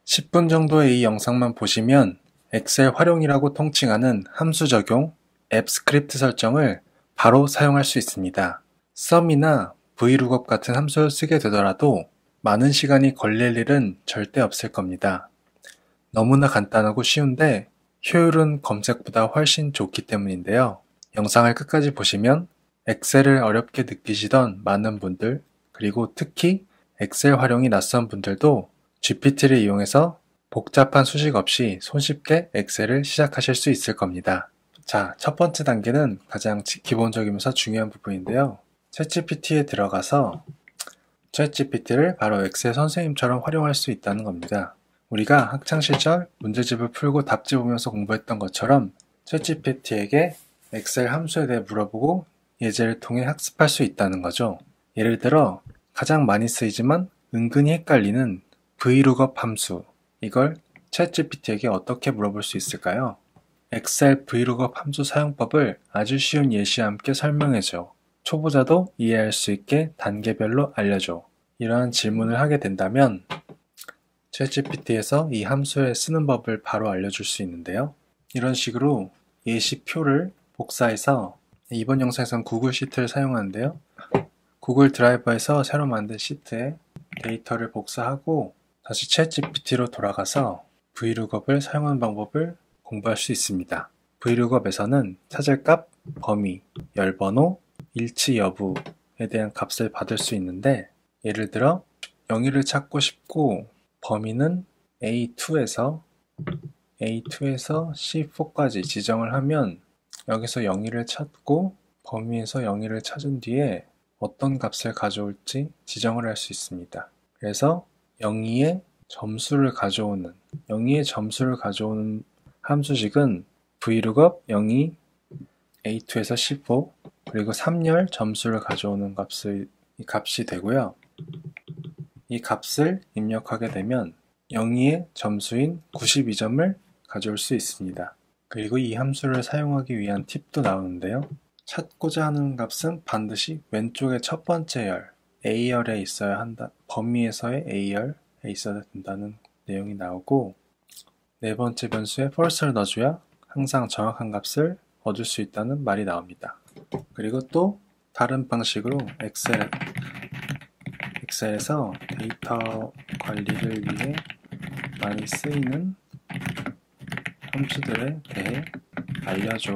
10분 정도의 이 영상만 보시면 엑셀 활용이라고 통칭하는 함수 적용, 앱 스크립트 설정을 바로 사용할 수 있습니다. 썸이나 vlookup 같은 함수를 쓰게 되더라도 많은 시간이 걸릴 일은 절대 없을 겁니다. 너무나 간단하고 쉬운데 효율은 검색보다 훨씬 좋기 때문인데요. 영상을 끝까지 보시면 엑셀을 어렵게 느끼시던 많은 분들, 그리고 특히 엑셀 활용이 낯선 분들도 GPT를 이용해서 복잡한 수식 없이 손쉽게 엑셀을 시작하실 수 있을 겁니다. 자, 첫 번째 단계는 가장 기본적이면서 중요한 부분인데요. 챗GPT에 들어가서 챗GPT를 바로 엑셀 선생님처럼 활용할 수 있다는 겁니다. 우리가 학창시절 문제집을 풀고 답지 보면서 공부했던 것처럼 챗GPT에게 엑셀 함수에 대해 물어보고 예제를 통해 학습할 수 있다는 거죠. 예를 들어 가장 많이 쓰이지만 은근히 헷갈리는 vlookup 함수, 이걸 챗GPT에게 어떻게 물어볼 수 있을까요? 엑셀 vlookup 함수 사용법을 아주 쉬운 예시와 함께 설명해줘. 초보자도 이해할 수 있게 단계별로 알려줘. 이러한 질문을 하게 된다면 챗GPT에서 이 함수에 쓰는 법을 바로 알려줄 수 있는데요. 이런 식으로 예시표를 복사해서 이번 영상에서는 구글 시트를 사용하는데요. 구글 드라이버에서 새로 만든 시트에 데이터를 복사하고 다시 챗GPT로 돌아가서 vlookup을 사용하는 방법을 공부할 수 있습니다. vlookup에서는 찾을 값, 범위, 열번호, 일치 여부에 대한 값을 받을 수 있는데 예를 들어 영의를 찾고 싶고 범위는 A2에서 C4까지 지정을 하면 여기서 영의를 찾고 범위에서 영의를 찾은 뒤에 어떤 값을 가져올지 지정을 할 수 있습니다. 그래서 영의의 점수를 가져오는 함수식은 vlookup 영의 A2에서 C4 그리고 3열 점수를 가져오는 값이 되고요. 이 값을 입력하게 되면 영의의 점수인 92점을 가져올 수 있습니다. 그리고 이 함수를 사용하기 위한 팁도 나오는데요. 찾고자 하는 값은 반드시 왼쪽의 첫 번째 열, A열에 있어야 한다. 범위에서의 A열에 있어야 된다는 내용이 나오고 네 번째 변수에 false를 넣어줘야 항상 정확한 값을 얻을 수 있다는 말이 나옵니다. 그리고 또 다른 방식으로 엑셀에서 데이터 관리를 위해 많이 쓰이는 함수들에 대해 알려줘.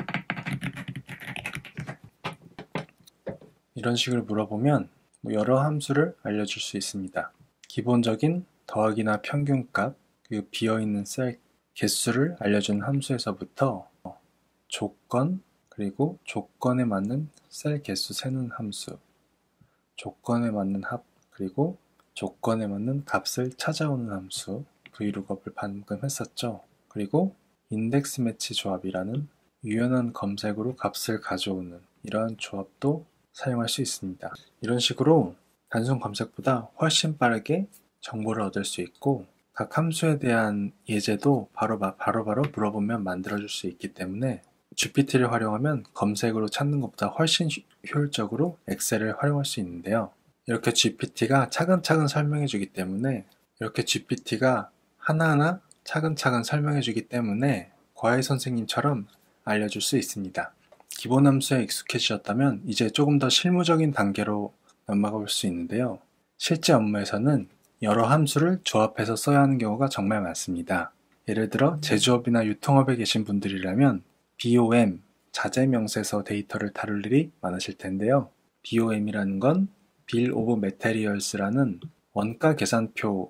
이런 식으로 물어보면 여러 함수를 알려줄 수 있습니다. 기본적인 더하기나 평균값, 그리고 비어있는 셀 개수를 알려주는 함수에서부터 조건, 그리고 조건에 맞는 셀 개수 세는 함수, 조건에 맞는 합, 그리고 조건에 맞는 값을 찾아오는 함수, vlookup을 방금 했었죠. 그리고 인덱스 매치 조합이라는 유연한 검색으로 값을 가져오는 이러한 조합도 사용할 수 있습니다. 이런 식으로 단순 검색보다 훨씬 빠르게 정보를 얻을 수 있고 각 함수에 대한 예제도 바로바로 물어보면 만들어줄 수 있기 때문에 GPT를 활용하면 검색으로 찾는 것보다 훨씬 효율적으로 엑셀을 활용할 수 있는데요. 이렇게 GPT가 차근차근 설명해주기 때문에 이렇게 GPT가 하나하나 차근차근 설명해주기 때문에 과외 선생님처럼 알려줄 수 있습니다. 기본 함수에 익숙해지셨다면 이제 조금 더 실무적인 단계로 넘어가 볼 수 있는데요. 실제 업무에서는 여러 함수를 조합해서 써야 하는 경우가 정말 많습니다. 예를 들어 제조업이나 유통업에 계신 분들이라면 BOM, 자재명세서 데이터를 다룰 일이 많으실 텐데요. BOM이라는 건 Bill of Materials라는 원가 계산표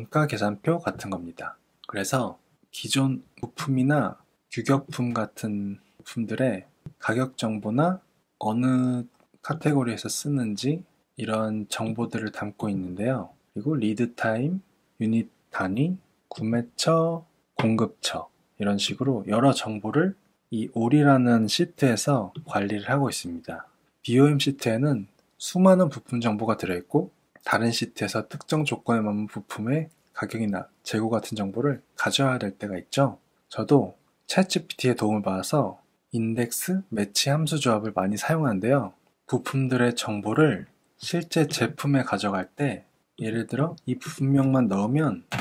같은 겁니다. 그래서 기존 부품이나 규격품 같은 부품들의 가격 정보나 어느 카테고리에서 쓰는지 이런 정보들을 담고 있는데요. 그리고 리드 타임, 유닛 단위, 구매처, 공급처 이런 식으로 여러 정보를 이 올이라는 시트에서 관리를 하고 있습니다. BOM 시트에는 수많은 부품 정보가 들어있고 다른 시트에서 특정 조건에 맞는 부품의 가격이나 재고 같은 정보를 가져와야 될 때가 있죠. 저도 챗GPT의 도움을 받아서 인덱스, 매치 함수 조합을 많이 사용하는데요. 부품들의 정보를 실제 제품에 가져갈 때 예를 들어 이 부품명만 넣으면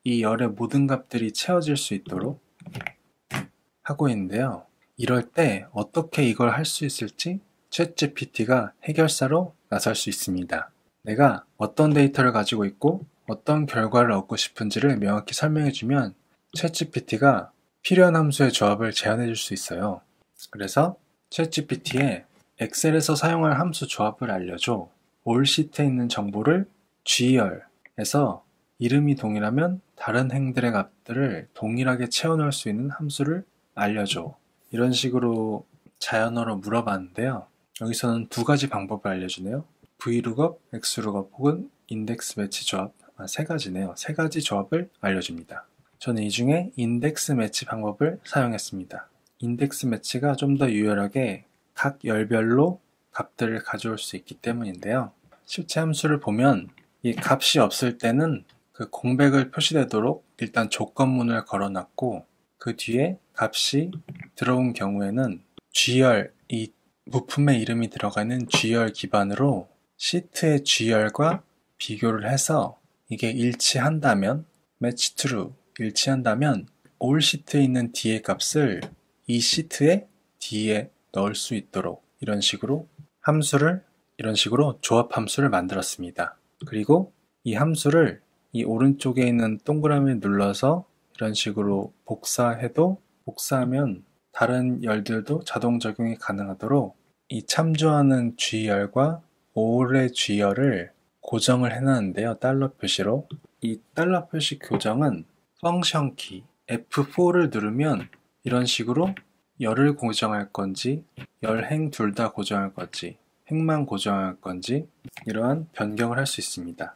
이 열의 모든 값들이 채워질 수 있도록 하고 있는데요. 이럴 때 어떻게 이걸 할 수 있을지 챗GPT가 해결사로 나설 수 있습니다. 내가 어떤 데이터를 가지고 있고 어떤 결과를 얻고 싶은지를 명확히 설명해주면 챗GPT가 필요한 함수의 조합을 제안해 줄 수 있어요. 그래서 챗GPT에 엑셀에서 사용할 함수 조합을 알려줘. 올 시트에 있는 정보를 G열에서 이름이 동일하면 다른 행들의 값들을 동일하게 채워넣을 수 있는 함수를 알려줘. 이런 식으로 자연어로 물어봤는데요. 여기서는 두 가지 방법을 알려주네요. VLOOKUP, XLOOKUP 혹은 인덱스 매치 조합, 세 가지네요. 세 가지 조합을 알려줍니다. 저는 이 중에 인덱스 매치 방법을 사용했습니다. 인덱스 매치가 좀 더 유연하게 각 열별로 값들을 가져올 수 있기 때문인데요. 실제 함수를 보면 이 값이 없을 때는 그 공백을 표시되도록 일단 조건문을 걸어놨고 그 뒤에 값이 들어온 경우에는 G열, 이 부품의 이름이 들어가는 G열 기반으로 시트의 G열과 비교를 해서 이게 일치한다면 match true, 일치한다면 올 시트에 있는 D의 값을 이 시트의 D에 넣을 수 있도록 이런 식으로 조합 함수를 만들었습니다. 그리고 이 함수를 이 오른쪽에 있는 동그라미를 눌러서 이런 식으로 복사하면 다른 열들도 자동 적용이 가능하도록 이 참조하는 G열과 올의 G열을 고정을 해놨는데요. 달러 표시로. 이 달러 표시 교정은 펑션 키 F4를 누르면 이런 식으로 열을 고정할 건지 열행 둘 다 고정할 건지 행만 고정할 건지 이러한 변경을 할 수 있습니다.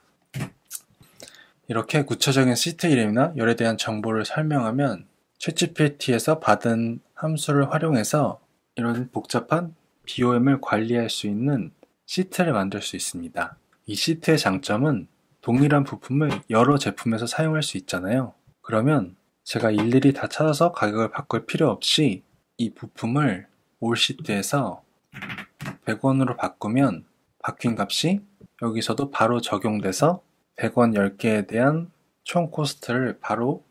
이렇게 구체적인 시트 이름이나 열에 대한 정보를 설명하면 챗GPT에서 받은 함수를 활용해서 이런 복잡한 BOM을 관리할 수 있는 시트를 만들 수 있습니다. 이 시트의 장점은 동일한 부품을 여러 제품에서 사용할 수 있잖아요. 그러면 제가 일일이 다 찾아서 가격을 바꿀 필요 없이 이 부품을 올 시트에서 100원으로 바꾸면 바뀐 값이 여기서도 바로 적용돼서 100원 10개에 대한 총 코스트를 바로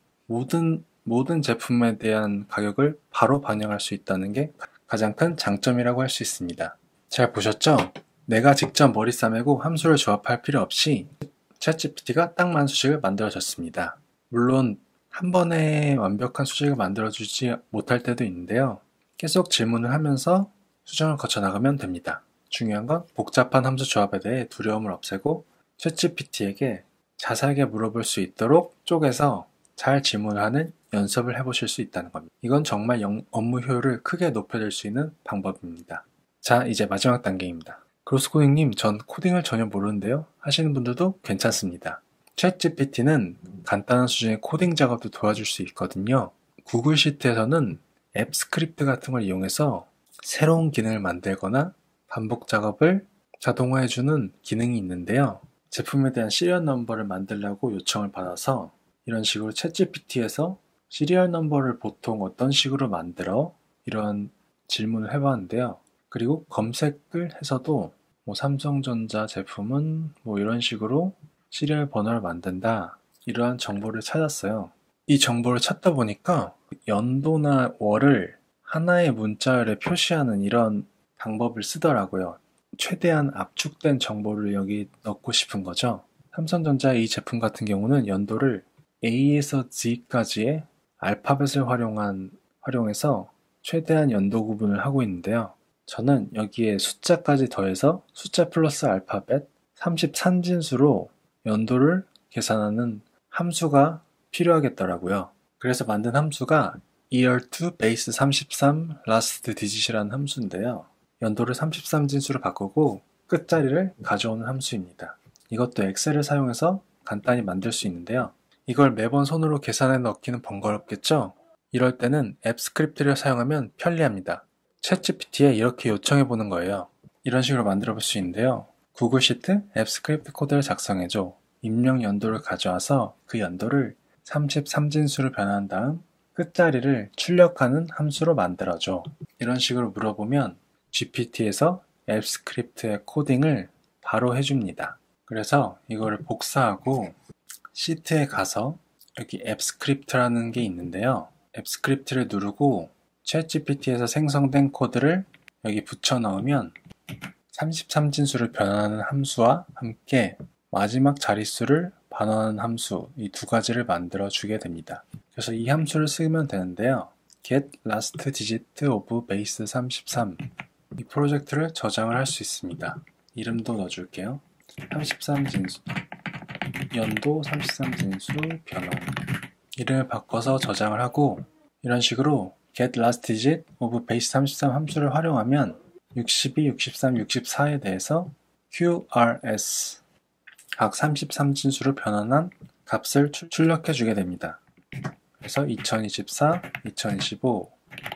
모든 제품에 대한 가격을 바로 반영할 수 있다는 게 가장 큰 장점이라고 할 수 있습니다. 잘 보셨죠? 내가 직접 머리 싸매고 함수를 조합할 필요 없이 챗GPT가 딱 맞는 수식을 만들어줬습니다. 물론 한 번에 완벽한 수식을 만들어주지 못할 때도 있는데요. 계속 질문을 하면서 수정을 거쳐 나가면 됩니다. 중요한 건 복잡한 함수 조합에 대해 두려움을 없애고 챗GPT에게 자세하게 물어볼 수 있도록 쪼개서 잘 질문을 하는 연습을 해보실 수 있다는 겁니다. 이건 정말 업무 효율을 크게 높여줄 수 있는 방법입니다. 자, 이제 마지막 단계입니다. 그로스코딩님, 전 코딩을 전혀 모르는데요 하시는 분들도 괜찮습니다. 챗GPT는 간단한 수준의 코딩 작업도 도와줄 수 있거든요. 구글 시트에서는 앱 스크립트 같은 걸 이용해서 새로운 기능을 만들거나 반복 작업을 자동화해주는 기능이 있는데요. 제품에 대한 시리얼 넘버를 만들라고 요청을 받아서 이런 식으로 챗GPT에서 시리얼 넘버를 보통 어떤 식으로 만들어? 이런 질문을 해봤는데요. 그리고 검색을 해서도 삼성전자 제품은 이런 식으로 시리얼 번호를 만든다. 이러한 정보를 찾았어요. 이 정보를 찾다 보니까 연도나 월을 하나의 문자열에 표시하는 이런 방법을 쓰더라고요. 최대한 압축된 정보를 여기 넣고 싶은 거죠. 삼성전자의 이 제품 같은 경우는 연도를 A에서 Z까지의 알파벳을 활용해서 최대한 연도 구분을 하고 있는데요. 저는 여기에 숫자까지 더해서 숫자 플러스 알파벳 33진수로 연도를 계산하는 함수가 필요하겠더라고요. 그래서 만든 함수가 year2 base 33 last digit이라는 함수인데요. 연도를 33진수로 바꾸고 끝자리를 가져오는 함수입니다. 이것도 엑셀을 사용해서 간단히 만들 수 있는데요. 이걸 매번 손으로 계산해 넣기는 번거롭겠죠? 이럴 때는 앱 스크립트를 사용하면 편리합니다. 챗GPT에 이렇게 요청해 보는 거예요. 이런 식으로 만들어 볼 수 있는데요. 구글 시트 앱 스크립트 코드를 작성해줘. 입력 연도를 가져와서 그 연도를 33진수로 변환한 다음 끝자리를 출력하는 함수로 만들어줘. 이런 식으로 물어보면 GPT에서 앱 스크립트의 코딩을 바로 해줍니다. 그래서 이거를 복사하고 시트에 가서 여기 앱 스크립트라는 게 있는데요. 앱 스크립트를 누르고 챗GPT에서 생성된 코드를 여기 붙여 넣으면 33진수를 변환하는 함수와 함께 마지막 자릿수를 반환하는 함수, 이 두 가지를 만들어 주게 됩니다. 그래서 이 함수를 쓰면 되는데요. get last digit of base 33, 이 프로젝트를 저장을 할 수 있습니다. 이름도 넣어줄게요. 33진수, 연도 33진수 변환. 이름을 바꿔서 저장을 하고, 이런 식으로 get last digit of base 33 함수를 활용하면 62, 63, 64에 대해서 QRS, 각 33진수로 변환한 값을 출력해 주게 됩니다. 그래서 2024, 2025,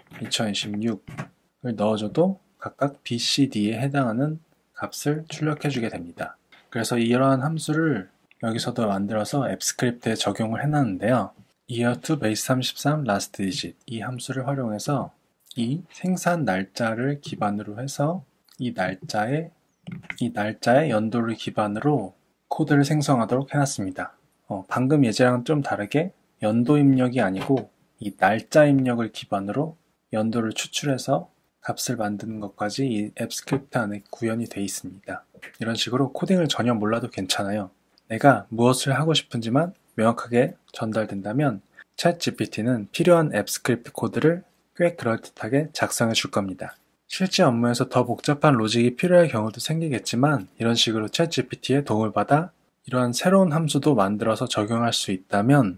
2026을 넣어줘도 각각 B, C, D에 해당하는 값을 출력해 주게 됩니다. 그래서 이러한 함수를 여기서도 만들어서 앱 스크립트에 적용을 해놨는데요. year to base 33 last digit, 이 함수를 활용해서 이 생산 날짜를 기반으로 해서 이 날짜의 연도를 기반으로 코드를 생성하도록 해놨습니다. 방금 예제랑 좀 다르게 연도 입력이 아니고 이 날짜 입력을 기반으로 연도를 추출해서 값을 만드는 것까지 이 앱 스크립트 안에 구현이 되어 있습니다. 이런 식으로 코딩을 전혀 몰라도 괜찮아요. 내가 무엇을 하고 싶은지만 명확하게 전달된다면 챗GPT는 필요한 앱 스크립트 코드를 꽤 그럴듯하게 작성해 줄 겁니다. 실제 업무에서 더 복잡한 로직이 필요할 경우도 생기겠지만 이런 식으로 챗GPT의 도움을 받아 이러한 새로운 함수도 만들어서 적용할 수 있다면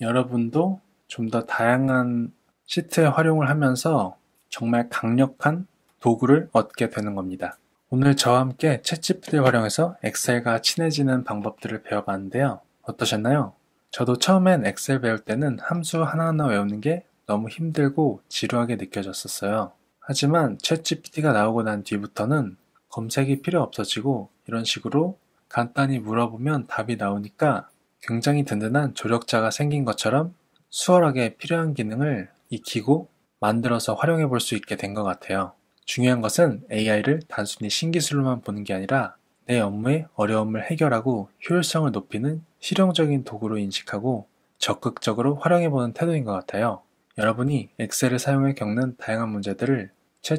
여러분도 좀 더 다양한 시트에 활용을 하면서 정말 강력한 도구를 얻게 되는 겁니다. 오늘 저와 함께 챗GPT를 활용해서 엑셀과 친해지는 방법들을 배워봤는데요. 어떠셨나요? 저도 처음엔 엑셀 배울 때는 함수 하나하나 외우는 게 너무 힘들고 지루하게 느껴졌었어요. 하지만 챗GPT가 나오고 난 뒤부터는 검색이 필요 없어지고 이런 식으로 간단히 물어보면 답이 나오니까 굉장히 든든한 조력자가 생긴 것처럼 수월하게 필요한 기능을 익히고 만들어서 활용해 볼 수 있게 된 것 같아요. 중요한 것은 AI를 단순히 신기술로만 보는 게 아니라 내 업무의 어려움을 해결하고 효율성을 높이는 실용적인 도구로 인식하고 적극적으로 활용해 보는 태도인 것 같아요. 여러분이 엑셀을 사용해 겪는 다양한 문제들을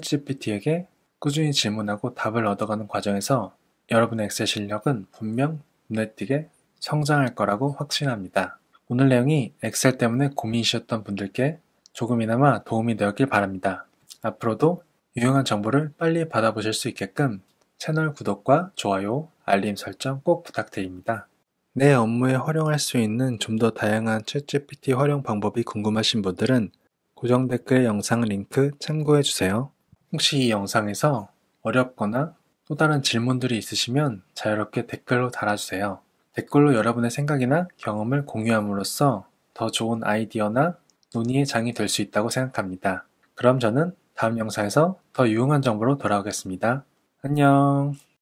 챗GPT에게 꾸준히 질문하고 답을 얻어가는 과정에서 여러분의 엑셀 실력은 분명 눈에 띄게 성장할 거라고 확신합니다. 오늘 내용이 엑셀 때문에 고민이셨던 분들께 조금이나마 도움이 되었길 바랍니다. 앞으로도 유용한 정보를 빨리 받아보실 수 있게끔 채널 구독과 좋아요, 알림 설정 꼭 부탁드립니다. 내 업무에 활용할 수 있는 좀 더 다양한 챗GPT 활용 방법이 궁금하신 분들은 고정 댓글 영상 링크 참고해주세요. 혹시 이 영상에서 어렵거나 또 다른 질문들이 있으시면 자유롭게 댓글로 달아주세요. 댓글로 여러분의 생각이나 경험을 공유함으로써 더 좋은 아이디어나 논의의 장이 될 수 있다고 생각합니다. 그럼 저는 다음 영상에서 더 유용한 정보로 돌아오겠습니다. 안녕.